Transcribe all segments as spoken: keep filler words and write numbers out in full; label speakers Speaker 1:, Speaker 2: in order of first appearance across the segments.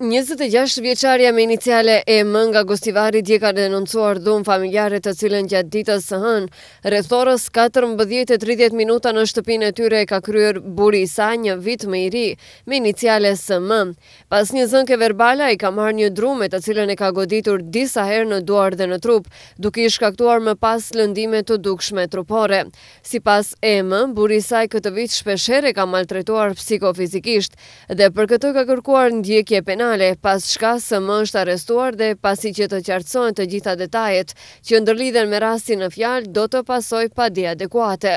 Speaker 1: njëzet e gjashtë vjeçaria me iniciale E M nga Gostivari dje ka denoncuar dhunë familjare të cilën gjatë ditës së hënë, rreth orës katërmbëdhjetë e tridhjetë minuta në shtëpinë e tyre e ka kryer buri i saj, një vit më i ri, me iniciale S M. Pas një zënke verbale, ai ka marrë një drume të cilën e ka goditur disa herë në duar dhe në trup, duke i shkaktuar më pas lëndime të dukshme trupore. Sipas E M, buri i saj këtë vit shpeshherë e ka maltretuar psikofizikisht dhe për këtë ka kërkuar ndjekje penale, pas shka S M është arrestuar dhe pasi që të qartësohen të gjitha detajet që ndërlidhen me rastin në fjalë, do të pasojë padi adekuate.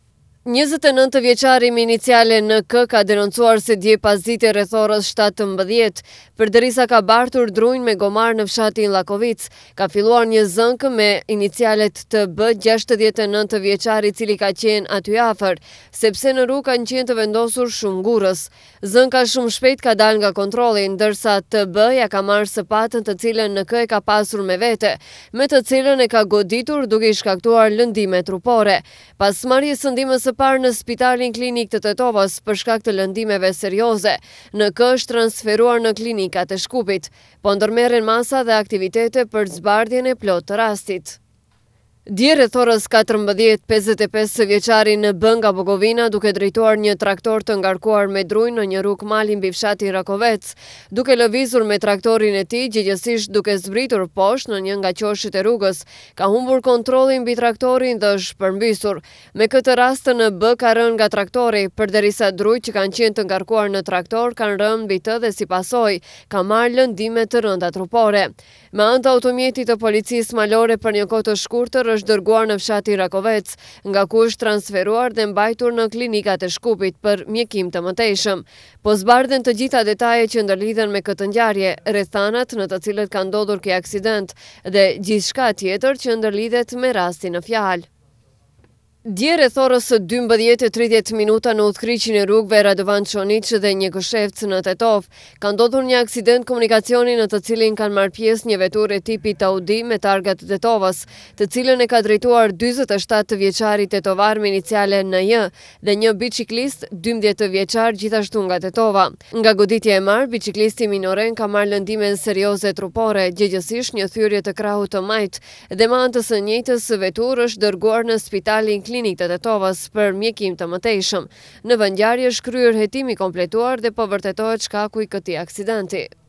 Speaker 1: njëzet e nëntë vjeçari me iniciale N K ka denoncuar se dje pasdite rreth orës shtatëmbëdhjetë, përderisa ka bartur drunjë me gomar në fshatin Llakovic, ka filluar një zënkë me inicialet T B gjashtëdhjetë e nëntë vjeçari i cili ka qenë aty afër, sepse në rrugë kanë qenë të vendosur shumë gurës. Zënka shumë shpejt ka dalë nga kontrolli, ndërsa T B ja ka marrë së patën të cilën N K e ka pasur me vete, me të cilën e ka goditur duke i shkaktuar lëndime trupore. Pas marrjes së ndihmës së parë në spitalin klinik të Tetovës për shkak të lëndimeve serioze, N K është transferuar në klinikat e Shkupit, po ndërmerren masa dhe aktivitete për zbardhjen e plotë të rastit. Dje rreth orës katërmbëdhjetë e pesëdhjetë e pesë vjeçari N B nga Bukovina duke drejtuar një traktor të ngarkuar me drunjë në një rrugë mali mbi fshatin Rakovec, duke lëvizur me traktorin e tij gjegjesisht duke zbritur poshtë në një nga qoshit e rrugës, ka humbur kontrollin mbi traktorin dhe është përmbysur. Me këtë rast N B ka rënë nga traktori, përderisa drujt që kanë qenë të ngarkuar në traktor kanë rënë mbi të dhe si pasojë ka marrë lëndime të rënda trupore. Me anë të automjetit të policisë malore për një kohë të shkurtër është dërguar në fshatin Rakovec, nga ku është transferuar dhe mbajtur në klinikat e Shkupit për mjekim të mëtejshëm. Po zbardhen të gjitha detajet që ndërlidhen me këtë ngjarje, rrethanat në të cilët ka ndodhur ky aksident dhe gjithçka tjetër që ndërlidhet me rastin në fjalë. Dje rreth orës dymbëdhjetë e tridhjetë minuta në udhëheqjen e rrugëve Radovan Çoniç dhe një këshevc në Tetov, ka ndodhur një aksident komunikacioni në të cilin kanë marrë pjesë një veturë tipit Audi me targat të Tetovës, të cilën e ka drejtuar dyzet e shtatë vjeçari tetovar me iniciale N J dhe një biçiklist dymbëdhjetë vjeçar gjithashtu nga Tetova. Nga goditja e marrë, biçiklisti minoren ka marrë lëndime serioze trupore, gjegjesisht një thyrje të krahut të majtë dhe me anë të së njëjtës veturë është dërguar në spitalin klinik të Tetovës për mjekim të mëtejshëm. Në vendngjarje është kryer hetim i kompletuar dhe po vërtetohet shkaku i këtij aksidenti.